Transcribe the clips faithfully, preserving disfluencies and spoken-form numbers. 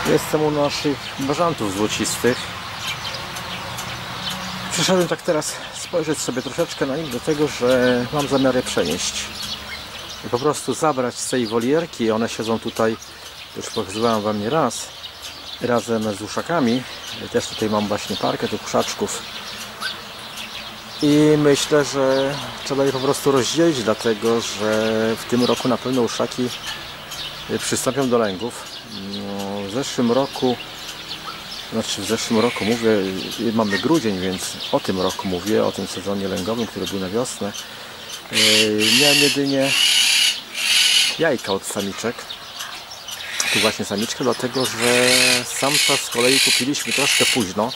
Jestem u naszych bażantów złocistych. Przyszedłem tak teraz spojrzeć sobie troszeczkę na nich, dlatego że mam zamiar je przenieść i po prostu zabrać z tej wolierki. One siedzą tutaj, już pokazywałem wam nie raz, razem z uszakami. Też tutaj mam właśnie parkę tych uszaczków i myślę, że trzeba je po prostu rozdzielić, dlatego że w tym roku na pewno uszaki przystąpią do lęgów. W zeszłym roku, znaczy w zeszłym roku mówię, mamy grudzień, więc o tym roku mówię, o tym sezonie lęgowym, który był na wiosnę. Miałem jedynie jajka od samiczek. Tu właśnie samiczkę, dlatego że samca z kolei kupiliśmy troszkę późno.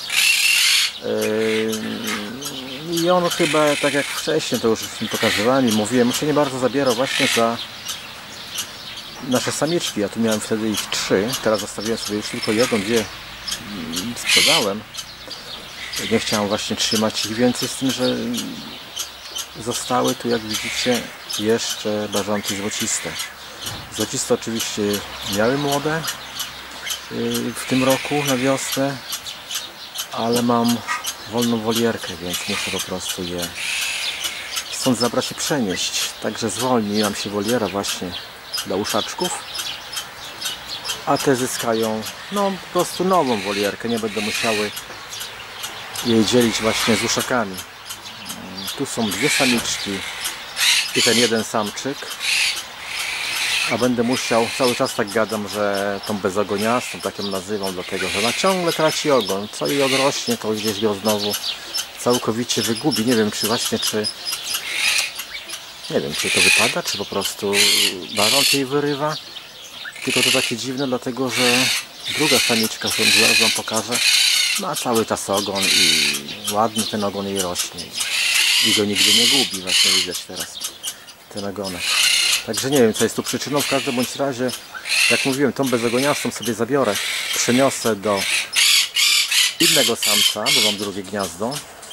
I on chyba, tak jak wcześniej, to już mi pokazywałem i mówiłem, się nie bardzo zabierał właśnie za nasze samiczki. Ja tu miałem wtedy ich trzy, teraz zostawiłem sobie już tylko jedną, dwie sprzedałem. Nie chciałem właśnie trzymać ich więcej, z tym, że zostały tu, jak widzicie, jeszcze bażanty złociste. Złociste oczywiście miały młode w tym roku na wiosnę, ale mam wolną wolierkę, więc muszę po prostu je stąd zabrać i przenieść. Także zwolni nam się woliera właśnie dla uszaczków, a te zyskają no po prostu nową wolierkę, nie będę musiały jej dzielić właśnie z uszakami. Tu są dwie samiczki i ten jeden samczyk, a będę musiał, cały czas tak gadam, że tą bezogoniastą, tak ją nazywam, dlatego że ona ciągle traci ogon, co jej odrośnie, to gdzieś go znowu całkowicie wygubi. Nie wiem, czy właśnie, czy nie wiem, czy to wypada, czy po prostu barąc jej wyrywa. Tylko to takie dziwne, dlatego że druga samiczka, którą zaraz wam pokażę, ma cały czas ogon i ładny ten ogon jej rośnie i go nigdy nie gubi. Właśnie widać teraz ten ogonek. Także nie wiem, co jest tu przyczyną. W każdym bądź razie, jak mówiłem, tą bezogoniastą sobie zabiorę, przeniosę do innego samca, bo mam drugie gniazdo,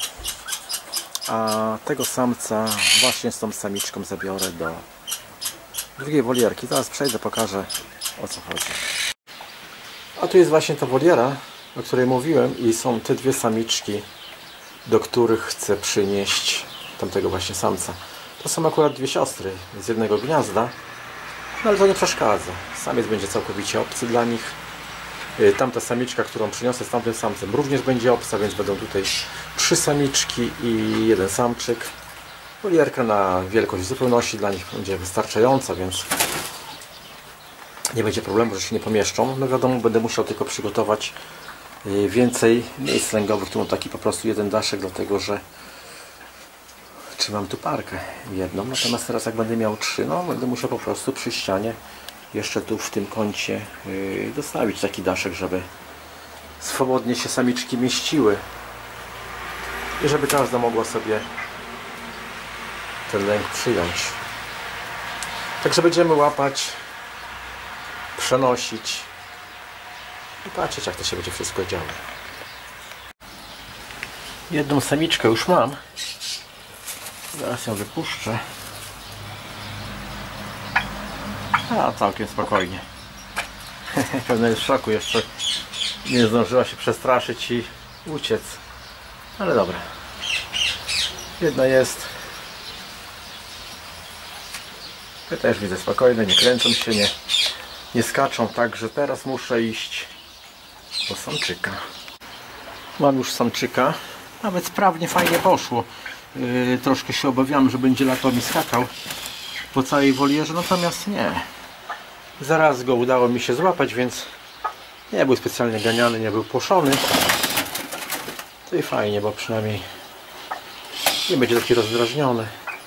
a tego samca właśnie z tą samiczką zabiorę do drugiej wolierki. Zaraz przejdę, pokażę, o co chodzi. A tu jest właśnie ta woliera, o której mówiłem, i są te dwie samiczki, do których chcę przynieść tamtego właśnie samca. To są akurat dwie siostry z jednego gniazda, no ale to nie przeszkadza. Samiec będzie całkowicie obcy dla nich. Tamta samiczka, którą przyniosę z tamtym samcem, również będzie obca, więc będą tutaj trzy samiczki i jeden samczyk. Wolierka na wielkość w zupełności dla nich będzie wystarczająca, więc nie będzie problemu, że się nie pomieszczą. No wiadomo, będę musiał tylko przygotować więcej miejsc lęgowych. Tu mam taki po prostu jeden daszek, dlatego że trzymam tu parkę jedną. Natomiast teraz jak będę miał trzy, no będę musiał po prostu przy ścianie jeszcze tu w tym kącie yy, dostawić taki daszek, żeby swobodnie się samiczki mieściły i żeby każda mogła sobie ten lęk przyjąć. Także będziemy łapać, przenosić i patrzeć, jak to się będzie wszystko działo. Jedną samiczkę już mam. Zaraz ją wypuszczę. A, całkiem spokojnie. Pewnie jest w szoku, jeszcze nie zdążyła się przestraszyć i uciec. Ale dobra. Jedna jest. Te też widzę spokojne, nie kręcą się, nie, nie skaczą. Także teraz muszę iść po samczyka. Mam już samczyka. Nawet sprawnie, fajnie poszło. Yy, troszkę się obawiałem, że będzie latał mi skakał po całej wolierze, natomiast nie. Zaraz go udało mi się złapać, więc nie był specjalnie ganiany, nie był płoszony. To i fajnie, bo przynajmniej nie będzie taki rozdrażniony.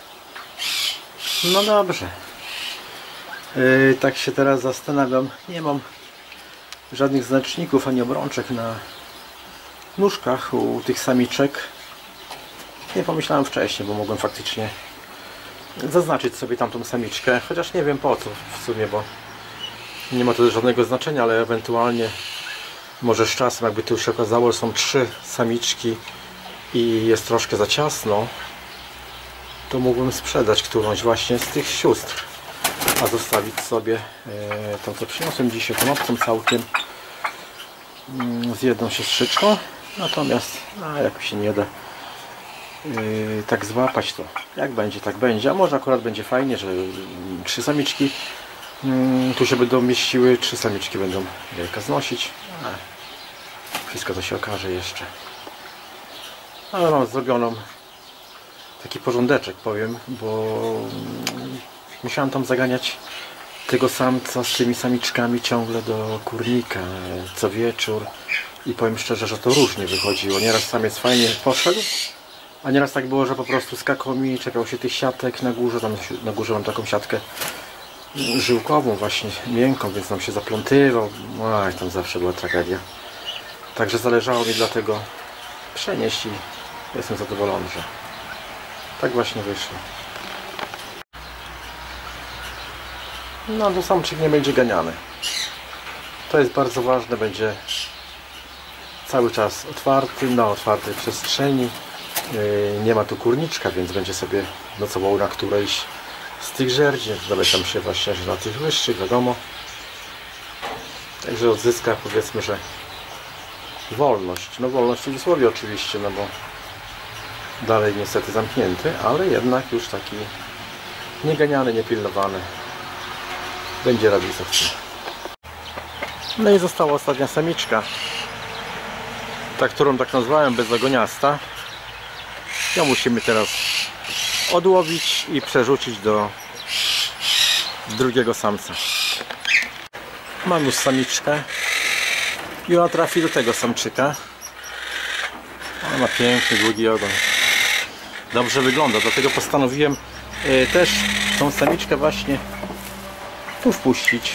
No dobrze. Yy, tak się teraz zastanawiam. Nie mam żadnych znaczników ani obrączek na nóżkach u tych samiczek. Nie pomyślałem wcześniej, bo mogłem faktycznie zaznaczyć sobie tamtą samiczkę, chociaż nie wiem po co w sumie, bo nie ma to żadnego znaczenia, ale ewentualnie może z czasem, jakby tu się okazało, że są trzy samiczki i jest troszkę za ciasno, to mógłbym sprzedać którąś właśnie z tych sióstr, a zostawić sobie e, tą, co przyniosłem dzisiaj, tą obcą całkiem, z jedną siostrzyczką, natomiast a jak się nie da yy, tak złapać, to jak będzie, tak będzie, a może akurat będzie fajnie, że trzy samiczki yy, tu się będą mieściły, trzy samiczki będą jajka znosić, a wszystko to się okaże jeszcze. Ale mam zrobioną taki porządeczek, powiem, bo musiałem tam zaganiać tego samca z tymi samiczkami ciągle do kurnika co wieczór i powiem szczerze, że to różnie wychodziło. Nieraz samiec fajnie poszedł, a nieraz tak było, że po prostu skakał mi, czekał się tych siatek na górze. Tam na górze mam taką siatkę żyłkową właśnie, miękką, więc tam się zaplątywał. Oj, tam zawsze była tragedia. Także zależało mi dlatego przenieść i jestem zadowolony, że tak właśnie wyszło. No, to samczyk nie będzie ganiany. To jest bardzo ważne, będzie cały czas otwarty, na otwartej przestrzeni. Nie ma tu kurniczka, więc będzie sobie nocował na którejś z tych żerdzi. Zalecam się właśnie, że na tych wyższych, wiadomo. Także odzyska, powiedzmy, że wolność. No wolność w cudzysłowie oczywiście, no bo dalej niestety zamknięty, ale jednak już taki nieganiany, niepilnowany. Będzie robił co chce. No i została ostatnia samiczka, ta, którą tak nazwałem, bezogoniasta. Ją musimy teraz odłowić i przerzucić do drugiego samca. Mam już samiczkę i ona trafi do tego samczyka. Ona ma piękny, długi ogon. Dobrze wygląda, dlatego postanowiłem yy, też tą samiczkę właśnie tu wpuścić,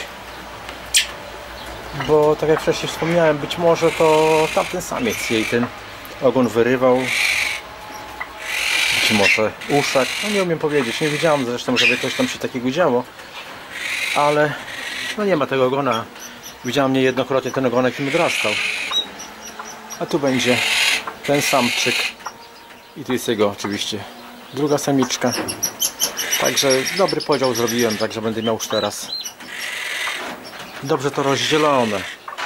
bo tak jak wcześniej wspomniałem, być może to tamten samiec jej ten ogon wyrywał, być może uszak, no nie umiem powiedzieć, nie widziałem zresztą, żeby coś tam się takiego działo, ale no nie ma tego ogona. Widziałem niejednokrotnie ten ogonek im odrastał, a tu będzie ten samczyk i tu jest jego oczywiście druga samiczka. Także dobry podział zrobiłem, także będę miał już teraz dobrze to rozdzielone.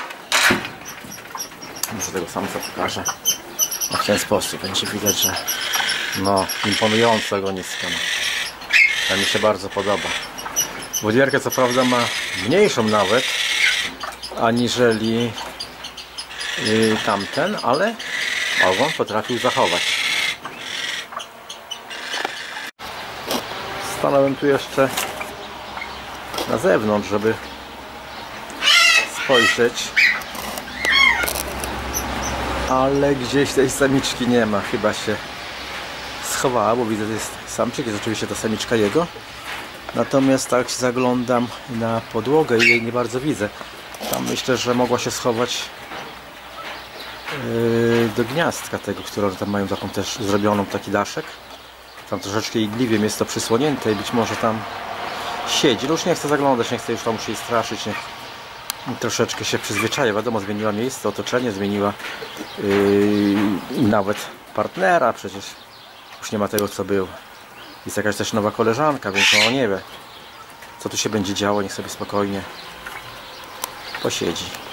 Może tego samca pokażę. No w ten sposób będzie widać, że no imponujące ogonisko. To mi się bardzo podoba. Wodierkę co prawda ma mniejszą nawet aniżeli yy, tamten, ale ogon potrafił zachować. Stanąłem tu jeszcze na zewnątrz, żeby spojrzeć, ale gdzieś tej samiczki nie ma, chyba się schowała, bo widzę, że jest samczyk, jest oczywiście ta samiczka jego, natomiast tak się zaglądam na podłogę i jej nie bardzo widzę. Tam myślę, że mogła się schować yy, do gniazdka tego, które tam mają taką też zrobioną, taki daszek. Tam troszeczkę igliwiem jest to przysłonięte i być może tam siedzi. No już nie chcę zaglądać, nie chcę już tam się jej straszyć. Niech troszeczkę się przyzwyczaja. Wiadomo, zmieniła miejsce, otoczenie, zmieniła yy, nawet partnera. Przecież już nie ma tego, co był. Jest jakaś też nowa koleżanka, więc no nie wie, co tu się będzie działo. Niech sobie spokojnie posiedzi.